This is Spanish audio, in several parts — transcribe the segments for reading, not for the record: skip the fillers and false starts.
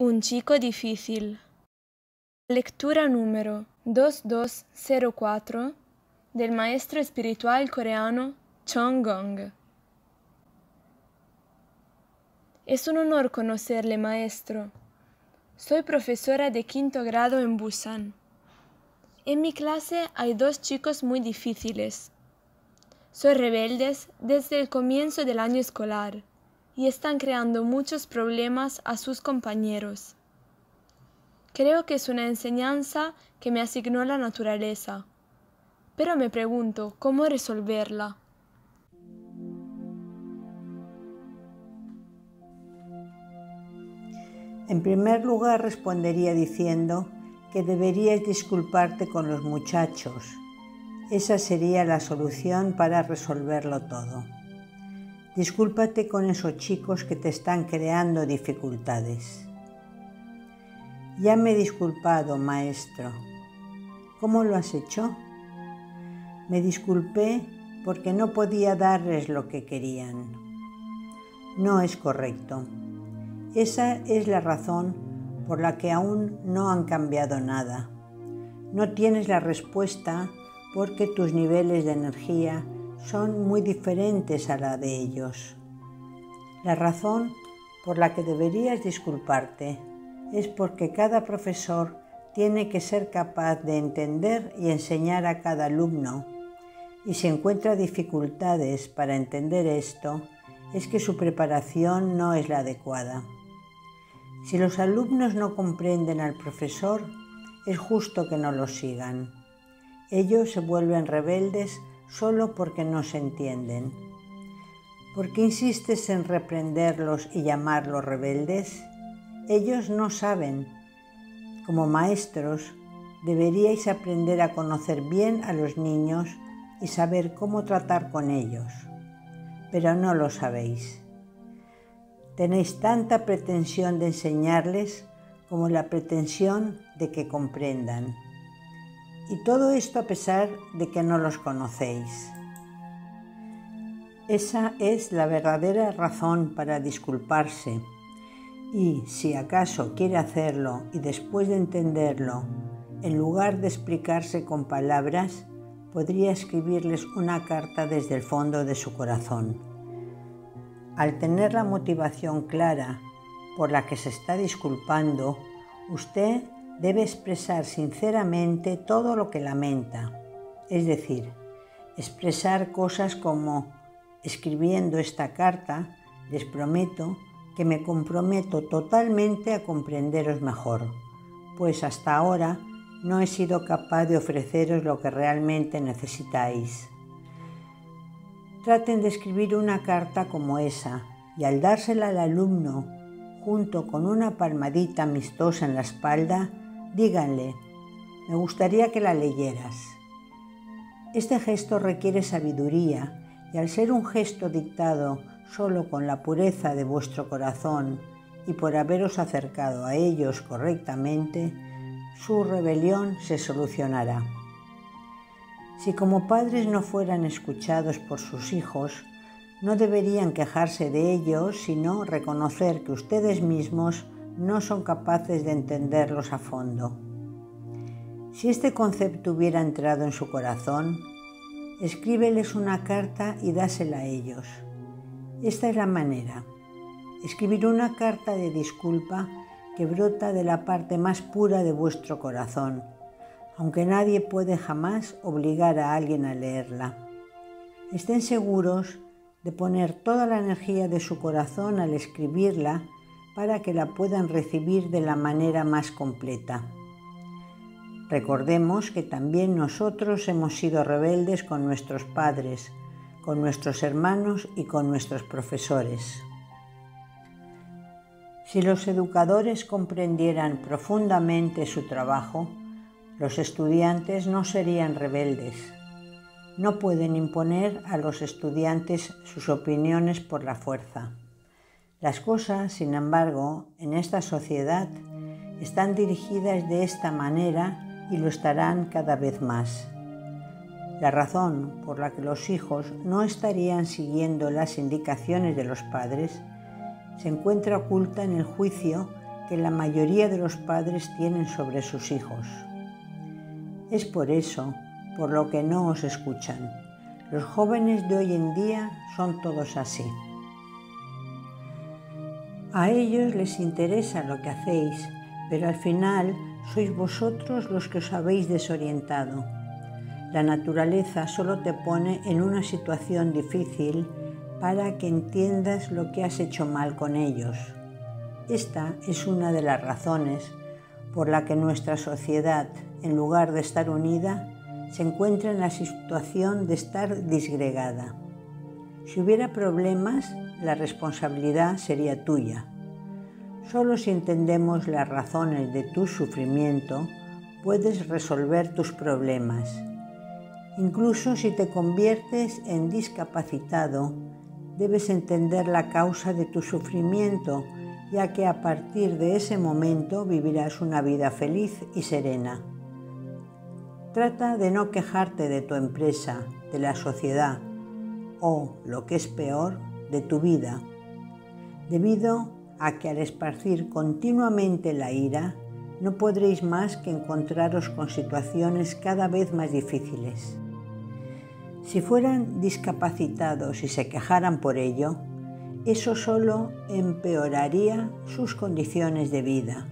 Un chico difícil. Lectura número 2204 del maestro espiritual coreano Chong Gong. Es un honor conocerle, maestro. Soy profesora de 5º grado en Busan. En mi clase hay 2 chicos muy difíciles. Son rebeldes desde el comienzo del año escolar y están creando muchos problemas a sus compañeros. Creo que es una enseñanza que me asignó la naturaleza, pero me pregunto cómo resolverla. En primer lugar, respondería diciendo que deberías disculparte con los muchachos. Esa sería la solución para resolverlo todo. Discúlpate con esos chicos que te están creando dificultades. Ya me he disculpado, maestro. ¿Cómo lo has hecho? Me disculpé porque no podía darles lo que querían. No es correcto. Esa es la razón por la que aún no han cambiado nada. No tienes la respuesta porque tus niveles de energía son muy diferentes a la de ellos. La razón por la que deberías disculparte es porque cada profesor tiene que ser capaz de entender y enseñar a cada alumno, y si encuentra dificultades para entender esto, es que su preparación no es la adecuada. Si los alumnos no comprenden al profesor, es justo que no lo sigan. Ellos se vuelven rebeldes solo porque no se entienden. ¿Por qué insistes en reprenderlos y llamarlos rebeldes? Ellos no saben. Como maestros, deberíais aprender a conocer bien a los niños y saber cómo tratar con ellos. Pero no lo sabéis. Tenéis tanta pretensión de enseñarles como la pretensión de que comprendan. Y todo esto a pesar de que no los conocéis. Esa es la verdadera razón para disculparse. Y si acaso quiere hacerlo y después de entenderlo, en lugar de explicarse con palabras, podría escribirles una carta desde el fondo de su corazón. Al tener la motivación clara por la que se está disculpando, usted debe expresar sinceramente todo lo que lamenta. Es decir, expresar cosas como: escribiendo esta carta, les prometo que me comprometo totalmente a comprenderos mejor, pues hasta ahora no he sido capaz de ofreceros lo que realmente necesitáis. Traten de escribir una carta como esa y al dársela al alumno, junto con una palmadita amistosa en la espalda, díganle: me gustaría que la leyeras. Este gesto requiere sabiduría y al ser un gesto dictado solo con la pureza de vuestro corazón y por haberos acercado a ellos correctamente, su rebelión se solucionará. Si como padres no fueran escuchados por sus hijos, no deberían quejarse de ellos, sino reconocer que ustedes mismos no son capaces de entenderlos a fondo. Si este concepto hubiera entrado en su corazón, escríbeles una carta y dásela a ellos. Esta es la manera: escribir una carta de disculpa que brota de la parte más pura de vuestro corazón, aunque nadie puede jamás obligar a alguien a leerla. Estén seguros de poner toda la energía de su corazón al escribirla para que la puedan recibir de la manera más completa. Recordemos que también nosotros hemos sido rebeldes con nuestros padres, con nuestros hermanos y con nuestros profesores. Si los educadores comprendieran profundamente su trabajo, los estudiantes no serían rebeldes. No pueden imponer a los estudiantes sus opiniones por la fuerza. Las cosas, sin embargo, en esta sociedad están dirigidas de esta manera y lo estarán cada vez más. La razón por la que los hijos no estarían siguiendo las indicaciones de los padres se encuentra oculta en el juicio que la mayoría de los padres tienen sobre sus hijos. Es por eso por lo que no os escuchan. Los jóvenes de hoy en día son todos así. A ellos les interesa lo que hacéis, pero al final sois vosotros los que os habéis desorientado. La naturaleza solo te pone en una situación difícil para que entiendas lo que has hecho mal con ellos. Esta es una de las razones por la que nuestra sociedad, en lugar de estar unida, se encuentra en la situación de estar disgregada. Si hubiera problemas, la responsabilidad sería tuya. Solo si entendemos las razones de tu sufrimiento, puedes resolver tus problemas. Incluso si te conviertes en discapacitado, debes entender la causa de tu sufrimiento, ya que a partir de ese momento vivirás una vida feliz y serena. Trata de no quejarte de tu empresa, de la sociedad o, lo que es peor, de tu vida, debido a que al esparcir continuamente la ira, no podréis más que encontraros con situaciones cada vez más difíciles. Si fueran discapacitados y se quejaran por ello, eso solo empeoraría sus condiciones de vida.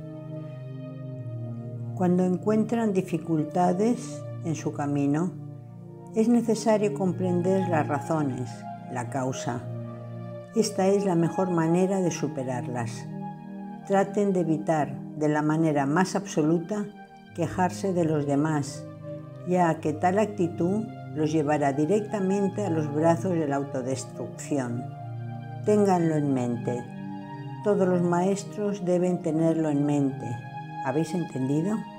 Cuando encuentran dificultades en su camino, es necesario comprender las razones, la causa. Esta es la mejor manera de superarlas. Traten de evitar de la manera más absoluta quejarse de los demás, ya que tal actitud los llevará directamente a los brazos de la autodestrucción. Ténganlo en mente. Todos los maestros deben tenerlo en mente. ¿Habéis entendido?